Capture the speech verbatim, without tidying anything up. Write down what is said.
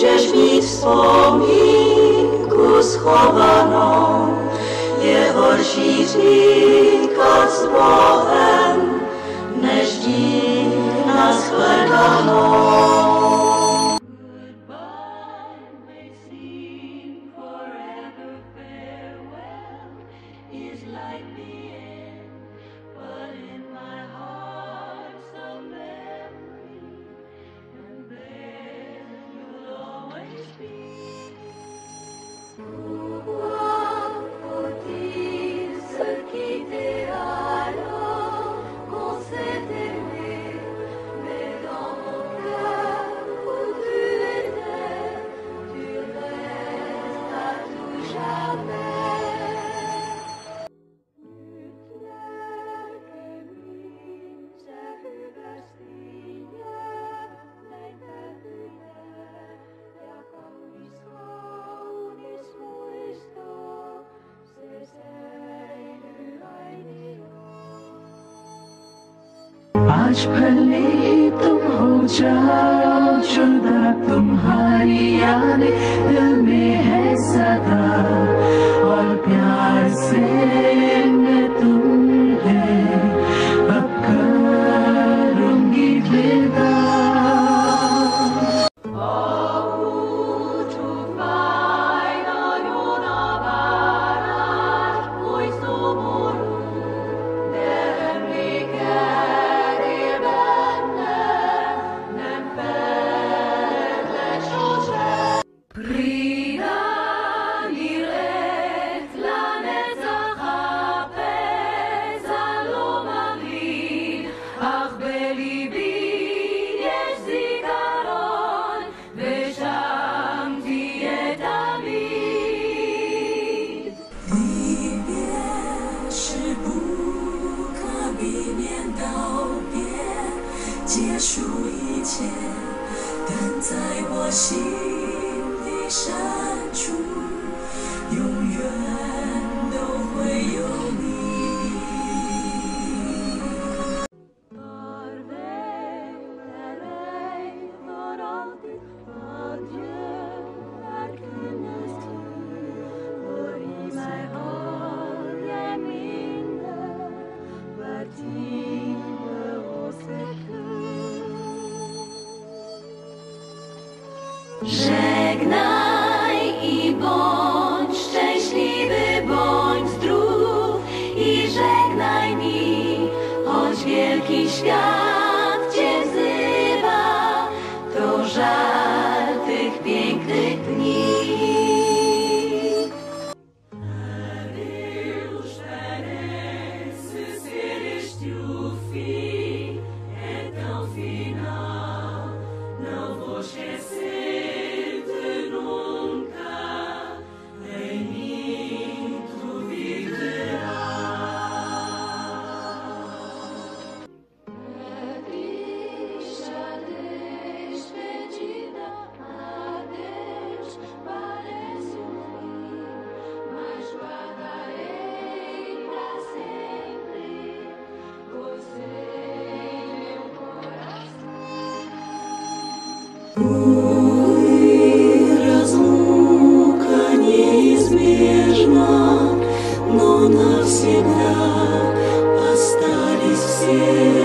Můžeš mít vzpomínku schovanou, je horší říkat s Bohem, než dít na shledanou. आज भले ही तुम हो जाओ जुदा, तुम्हारी यादें दिल में है सदा, और प्यार से मैं तुम्हें अब करूंगी विदा।结束一切，但在我心底深处，永远都会有你。 Żegnaj i bądź szczęśliwy, bądź zdrów i żegnaj mi, choć wielki świat cię wzywa, to żal tych pięknych dni. Разлука неизбежна, но навсегда остались все.